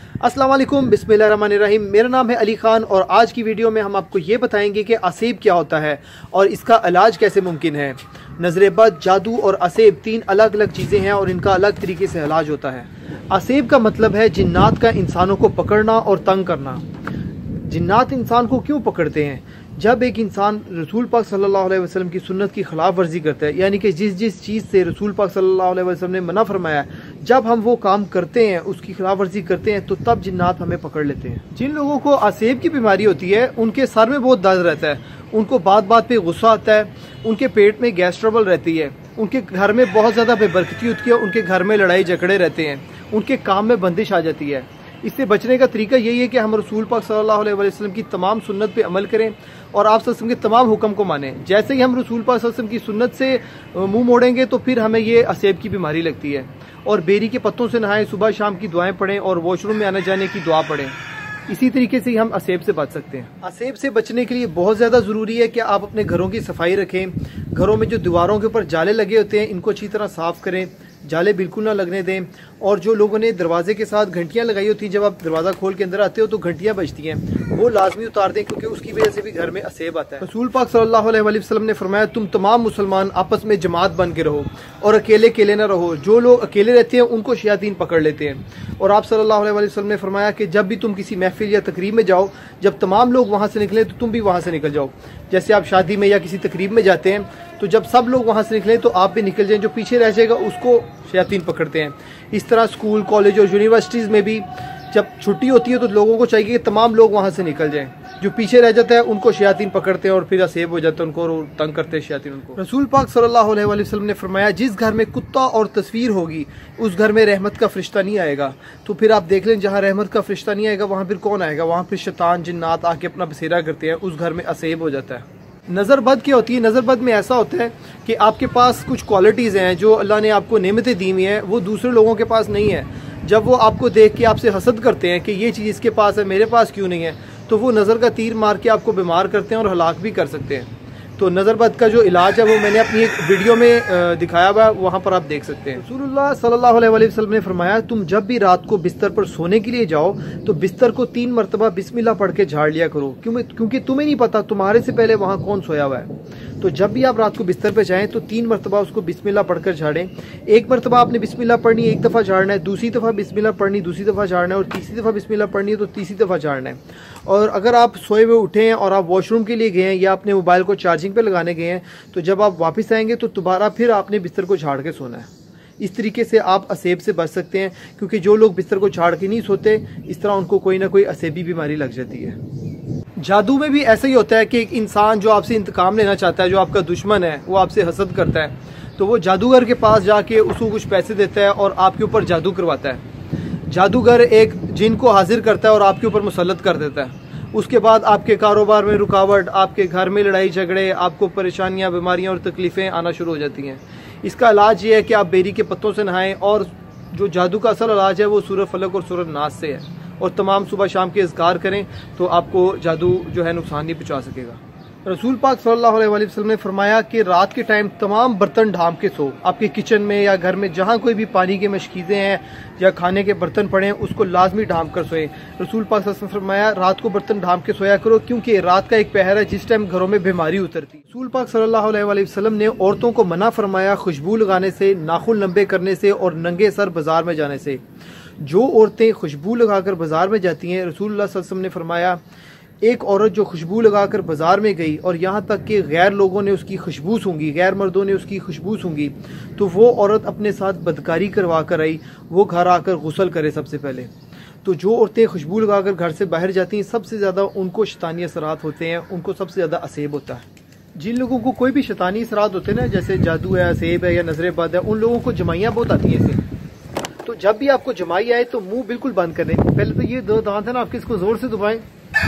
अस्सलाम वालेकुम, बिस्मिल्लाहिर्रहमानिर्रहीम। मेरा नाम है अली ख़ान और आज की वीडियो में हम आपको ये बताएंगे कि असेब क्या होता है और इसका इलाज कैसे मुमकिन है। नज़रेबद, जादू और असेब तीन अलग अलग चीज़ें हैं और इनका अलग तरीके से इलाज होता है। असेब का मतलब है जिन्नात का इंसानों को पकड़ना और तंग करना। जिन्नात इंसान को क्यों पकड़ते हैं? जब एक इंसान रसूल पाक सल्लल्लाहु अलैहि वसल्लम की सुन्नत की खिलाफ वर्जी करता है, यानी कि जिस चीज़ से रसूल पाक सल्लल्लाहु अलैहि वसल्लम ने मना फरमाया, जब हम वो काम करते हैं, उसकी खिलाफ वर्जी करते हैं, तो तब जिन्नात हमें पकड़ लेते हैं। जिन लोगों को असेब की बीमारी होती है उनके सर में बहुत दर्द रहता है, उनको बात बात पे गुस्सा आता है, उनके पेट में गैस ट्रबल रहती है, उनके घर में बहुत ज़्यादा बेबरकती होती है, उनके घर में लड़ाई झगड़े रहते हैं, उनके काम में बंदिश आ जाती है। इससे बचने का तरीका यही है कि हम रसूल पाक सल्लल्लाहु अलैहि वसल्लम की तमाम सुन्नत पे अमल करें और आप सल्लल्लाहु के तमाम हुक्म को मानें। जैसे ही हम रसूल पाक सल्लल्लाहु अलैहि वसल्लम की सुन्नत से मुंह मोड़ेंगे तो फिर हमें ये असेब की बीमारी लगती है। और बेरी के पत्तों से नहाएं, सुबह शाम की दुआएं पढ़ें और वॉशरूम में आने जाने की दुआ पढ़ें। इसी तरीके से ही हम असेब से बच सकते हैं। असेब से बचने के लिए बहुत ज़्यादा ज़रूरी है कि आप अपने घरों की सफाई रखें। घरों में जो दीवारों के ऊपर जाले लगे होते हैं इनको अच्छी तरह साफ़ करें, जाले बिल्कुल ना लगने दें। और जो लोगों ने दरवाजे के साथ घंटियां लगाई होती हैं, जब आप दरवाज़ा खोल के अंदर आते हो तो घंटियां बजती हैं, वो लाजमी उतार दें, क्योंकि उसकी वजह से भी घर में असेब आता है। रसूल पाक सल्लल्लाहु अलैहि वसल्लम ने फरमाया, तुम तमाम मुसलमान आपस में जमात बन के रहो और अकेले अकेले ना रहो। जो लोग अकेले रहते हैं उनको शयातीन पकड़ लेते हैं। और आप सल्लल्लाहु अलैहि वसल्लम ने फरमाया कि जब भी तुम किसी महफिल या तकरीब में जाओ, जब तमाम लोग वहाँ से निकले तो तुम भी वहाँ से निकल जाओ। जैसे आप शादी में या किसी तकरीब में जाते हैं तो जब सब लोग वहाँ से निकलें तो आप भी निकल जाएं, जो पीछे रह जाएगा उसको शयातीन पकड़ते हैं। इस तरह स्कूल, कॉलेज और यूनिवर्सिटीज़ में भी जब छुट्टी होती है तो लोगों को चाहिए कि तमाम लोग वहाँ से निकल जाएं। जो पीछे रह जाता है उनको शयातीन पकड़ते हैं और फिर असेब हो जाता है उनको और तंग करते हैं शयातीन उनको। रसूल पाक सल्लल्लाहु अलैहि वसल्लम ने फरमाया, जिस घर में कुत्ता और तस्वीर होगी उस घर में रहमत का फरिश्ता नहीं आएगा। तो फिर आप देख लें, जहाँ रहमत का फरिश्ता नहीं आएगा वहाँ फिर कौन आएगा? वहाँ फिर शैतान, जिन्नात आके अपना बसेरा करते हैं, उस घर में असेब हो जाता है। नज़रबद क्या होती है? नज़रबद में ऐसा होता है कि आपके पास कुछ क्वालिटीज़ हैं जो अल्लाह ने आपको नेमतें दी हुई हैं, वो दूसरे लोगों के पास नहीं है। जब वो आपको देख के आपसे हसद करते हैं कि ये चीज़ इसके पास है, मेरे पास क्यों नहीं है, तो वो नज़र का तीर मार के आपको बीमार करते हैं और हलाक भी कर सकते हैं। तो नज़रबद का जो इलाज है वो मैंने अपनी एक वीडियो में दिखाया हुआ है, वहाँ पर आप देख सकते हैं। रसूलुल्लाह सल्लल्लाहु अलैहि वसल्लम ने फरमाया, तुम जब भी रात को बिस्तर पर सोने के लिए जाओ तो बिस्तर को 3 मरतबा बिस्मिल्लाह पढ़ के झाड़ लिया करो, क्योंकि तुम्हें नहीं पता तुम्हारे से पहले वहाँ कौन सोया हुआ है। तो जब भी आप रात को बिस्तर पर जाएँ तो 3 मरतबा उसको बिस्मिल्लाह पढ़कर झाड़ें। एक मरतबा आपने बिस्मिल्लाह पढ़नी, एक दफ़ा झाड़ना है, दूसरी दफ़ा बिस्मिल्लाह पढ़नी, दूसरी दफ़ा झाड़ना है, और तीसरी दफ़ा बिस्मिल्लाह पढ़नी है तो तीसरी दफ़ा झाड़ना है। और अगर आप सोए हुए उठे हैं और आप वॉशरूम के लिए गए हैं या अपने मोबाइल को चार्जिंग पे लगाने गए हैं, तो जब आप वापस आएंगे तो दोबारा फिर आपने बिस्तर को झाड़ के सोना है। इस तरीके से आप असेब से बच सकते हैं, क्योंकि जो लोग बिस्तर को झाड़ के नहीं सोते, इस तरह उनको कोई ना कोई असेबी बीमारी लग जाती है। जादू में भी ऐसा ही होता है कि एक इंसान जो आपसे इंतकाम लेना चाहता है, जो आपका दुश्मन है, वो आपसे हसद करता है, तो वो जादूगर के पास जाके उसको कुछ पैसे देता है और आपके ऊपर जादू करवाता है। जादूगर एक जिन को हाजिर करता है और आपके ऊपर मुसल्लत कर देता है। उसके बाद आपके कारोबार में रुकावट, आपके घर में लड़ाई झगड़े, आपको परेशानियां, बीमारियां और तकलीफ़ें आना शुरू हो जाती हैं। इसका इलाज ये है कि आप बेरी के पत्तों से नहाएं, और जो जादू का असल इलाज है वो सूरह फलक और सूरह नास से है, और तमाम सुबह शाम के अज़कार करें तो आपको जादू जो है नुकसान नहीं पहुँचा सकेगा। रसूल पाक सल्लल्लाहु अलैहि वसल्लम ने फरमाया कि रात के टाइम तमाम बर्तन ढांप के सो। आपके किचन में या घर में जहाँ कोई भी पानी के मशकीज़ें हैं या खाने के बर्तन पड़े हैं, उसको लाजमी ढांप कर सोएं। रसूल पाक सल्लल्लाहु अलैहि वसल्लम ने फरमाया, रात को बर्तन ढांप के सोया करो, क्योंकि रात का एक पहर है जिस टाइम घरों में बीमारी उतरती। रसूल पाक सल्लल्लाहु अलैहि वसल्लम ने औरतों को मना फरमाया खुशबू लगाने से, नाखून लंबे करने से और नंगे सर बाजार में जाने से। जो औरतें खुशबू लगाकर बाजार में जाती हैं, रसूलुल्लाह सल्लल्लाहु अलैहि वसल्लम ने फरमाया, एक औरत जो खुशबू लगाकर बाजार में गई और यहाँ तक कि गैर लोगों ने उसकी खुशबू सूंघी, गैर मर्दों ने उसकी खुशबू सूंघी, तो वो औरत अपने साथ बदकारी करवा कर आई, वो घर आकर गुस्ल करे सबसे पहले। तो जो औरतें खुशबू लगाकर घर से बाहर जाती हैं, सबसे ज़्यादा उनको शैतानी असरात होते हैं, उनको सबसे ज़्यादा असेब होता है। जिन लोगों को कोई भी शैतानी असरात होते हैं ना, जैसे जादू है, असेब है या नजरेबद है, उन लोगों को जमाइयाँ बहुत आती हैं इससे। तो जब भी आपको जमाई आए तो मुंह बिल्कुल बंद कर दें। पहले तो ये 2 दांत है ना आपके, इसको जोर से दबाएं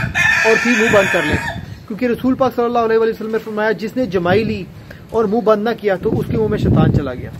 और फिर मुंह बंद कर लें, क्योंकि रसूल पाक सल्लल्लाहु अलैहि वसल्लम ने फरमाया, जिसने जमाई ली और मुंह बंद ना किया तो उसके मुंह में शैतान चला गया।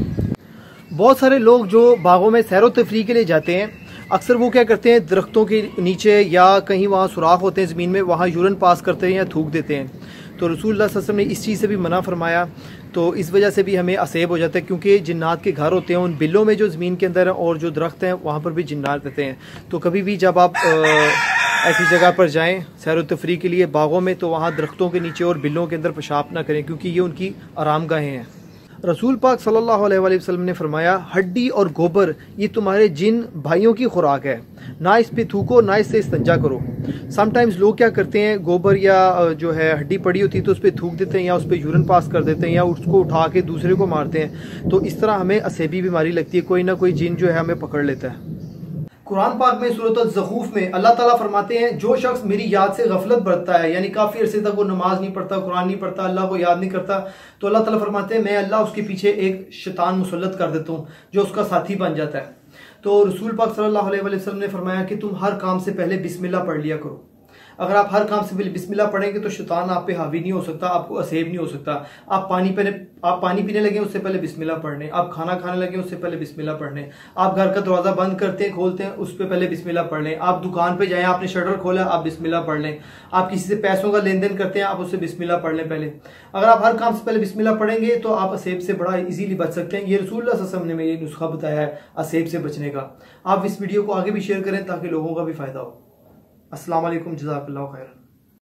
बहुत सारे लोग जो बागों में सैर व तफरीह के लिए जाते हैं, अक्सर वो क्या करते हैं, दरख्तों के नीचे या कहीं वहाँ सुराख होते हैं ज़मीन में, वहाँ यूरिन पास करते हैं या थूक देते हैं। तो रसूलुल्लाह सल्लल्लाहु अलैहि वसल्लम ने इस चीज़ से भी मना फरमाया। तो इस वजह से भी हमें असेब हो जाता है, क्योंकि जिन्नात के घर होते हैं उन बिलों में जो ज़मीन के अंदर है, और जो दरख्त हैं वहाँ पर भी जिन्नात रहते हैं। तो कभी भी जब आप ऐसी जगह पर जाएं सैर व तफरीह के लिए बागों में, तो वहाँ दरख्तों के नीचे और बिलों के अंदर पेशाब ना करें, क्योंकि ये उनकी आरामगाहें हैं। रसूल पाक सल्लल्लाहु अलैहि वसल्लम ने फरमाया, हड्डी और गोबर ये तुम्हारे जिन भाइयों की खुराक है, ना इस पे थूको ना इससे इस्तंजा करो। समटाइम्स लोग क्या करते हैं, गोबर या जो है हड्डी पड़ी होती है तो उस पर थूक देते हैं, या उस पर यूरिन पास कर देते हैं, या उसको उठा के दूसरे को मारते हैं। तो इस तरह हमें असेबी बीमारी लगती है, कोई ना कोई जिन जो है हमें पकड़ लेता है। कुरान पाक में सूरत अज़-ज़ख़ूफ़ में अल्लाह ताला फरमाते हैं, जो शख्स मेरी याद से गफलत बरतता है, यानी काफ़ी अरसे तक वो नमाज नहीं पढ़ता, कुरान नहीं पढ़ता, अल्लाह को याद नहीं करता, तो अल्लाह ताला फरमाते हैं मैं अल्लाह उसके पीछे एक शैतान मुसल्लत कर देता हूँ जो उसका साथी बन जाता है। तो रसूल पाक सल्लल्लाहु अलैहि वसल्लम ने फरमाया कि तुम हर काम से पहले बिस्मिल्लाह पढ़ लिया करो। अगर आप हर काम से पहले बिस्मिल्लाह पढ़ेंगे तो शैतान आप पे हावी नहीं हो सकता, आपको असेब नहीं हो सकता। आप पानी पीने लगे उससे पहले बिस्मिल्लाह पढ़ लें, आप खाना खाने लगे उससे पहले बिस्मिल्लाह पढ़ लें, आप घर का दरवाजा बंद करते हैं खोलते हैं उस पर पहले बिस्मिल्लाह पढ़ लें, आप दुकान पे जाएं आपने शटर खोला आप बिस्मिल्लाह पढ़ लें, आप किसी से पैसों का लेन देन करते हैं आप उससे बिस्मिल्लाह पढ़ लें पहले। अगर आप हर काम से पहले बिस्मिल्लाह पढ़ेंगे तो आप असेब से बड़ा इजीली बच सकते हैं। ये रसूलुल्लाह सल्लल्लाहु अलैहि वसल्लम ने ये नुस्खा बताया है असेब से बचने का। आप इस वीडियो को आगे भी शेयर करें ताकि लोगों का भी फायदा हो। अस्सलाम वालेकुम, जज़ाकल्लाहु खैर।